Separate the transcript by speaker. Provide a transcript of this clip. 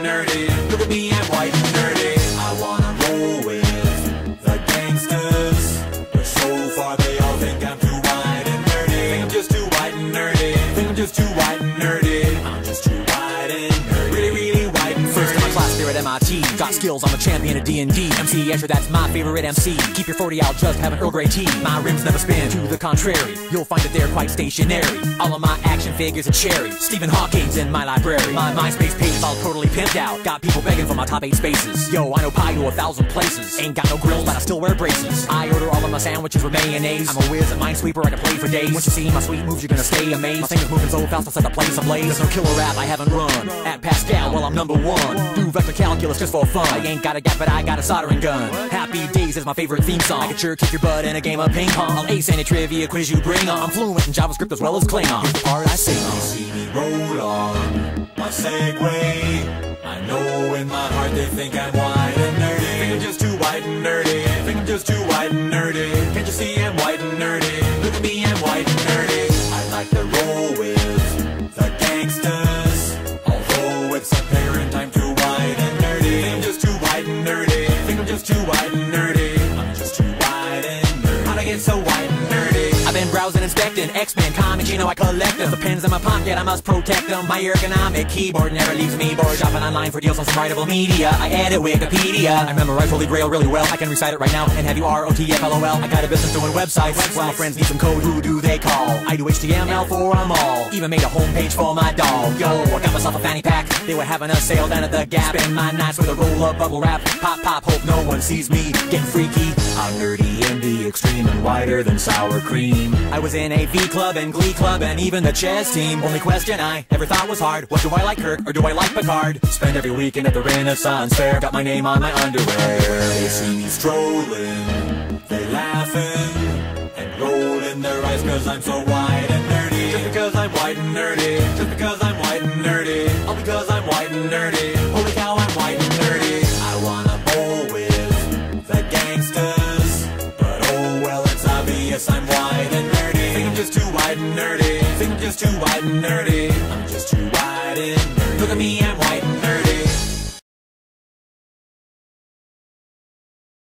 Speaker 1: nerdy. Look at me, I'm white and nerdy. I wanna roll with the gangsters, but so far they all think I'm too white and nerdy. Think I'm just too white and nerdy. Think I'm just too white and nerdy. I'm just too white and nerdy. Really, really white and nerdy.
Speaker 2: First in my class there at MIT. Got skills, I'm a champion of D&D. MC Escher, that's my favorite MC. Keep your 40 out, just have an Earl Grey tea. My rims never spin, to the contrary. You'll find that they're quite stationary. All of my action figures are cherry. Stephen Hawking's in my library. My MySpace page is all totally pimped out. Got people begging for my top 8 spaces. Yo, I know pie to 1,000 places. Ain't got no grills, but I still wear braces. I order all of my sandwiches with mayonnaise. I'm a whiz at Minesweeper, I can play for days. Once you see my sweet moves, you're gonna stay amazed. My fingers moving so fast, I'll set the place ablaze. There's no killer rap I haven't run. At Pascal, well, I'm #1. Do vector calculus just for fun. I ain't got a gap, but I got a soldering gun. Happy Days is my favorite theme song. I can sure kick your butt in a game of ping pong. I'll ace any trivia quiz you bring on. I'm fluent in JavaScript as well as Klingon. Here's the part I sing on.
Speaker 1: You see me roll on my Segway. I know in my heart they think I'm white and nerdy. Think I'm just too white and nerdy. Think I'm just too white and nerdy. Can't you see I'm white and nerdy? Look at me, I'm white and nerdy. I like to roll with the gangsters, although it's apparent I'm too white and nerdy. Think I'm just too white and nerdy. Think I'm just too white and nerdy. I'm just too white and nerdy. How'd I get so white and nerdy?
Speaker 2: I've been browsing, inspecting X-Men comics, you know I collect them. The pens in my pocket, I must protect them. My ergonomic keyboard never leaves me bored. Shopping online for deals on some writable media. I edit Wikipedia. I memorize Holy Grail really well. I can recite it right now and have you ROTFLOL. I got a business doing websites. Well, my friends need some code, who do they call? I do HTML for them all. Even made a homepage for my dog. Yo, I got myself a fanny pack. They were having a sale down at the Gap. Spend my nights with a roll-up bubble wrap. Pop, pop, hope no one sees me getting freaky.
Speaker 1: I'm nerdy in the extreme and whiter than sour cream.
Speaker 2: I was in a V Club and Glee Club and even the chess team. Only question I ever thought was hard, what do I like, Kirk or do I like Picard?
Speaker 1: Spend every weekend at the Renaissance Fair. Got my name on my underwear. They see me strolling, they laughing and rolling their eyes cause I'm so white and nerdy. Just because I'm white and nerdy. Just because I'm white and nerdy. All because I'm white and nerdy. Holy cow, I'm white and nerdy. I wanna bowl with the gangsters, but oh well, it's obvious I'm white and nerdy. Think I'm just too white and nerdy. Think I'm just too white and nerdy. I'm just too white and nerdy. Look at me, I'm white and nerdy.